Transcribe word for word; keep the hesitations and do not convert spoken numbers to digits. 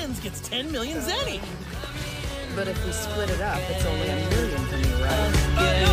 wins gets ten million zenny. But if we split it up, it's only a million for me, right?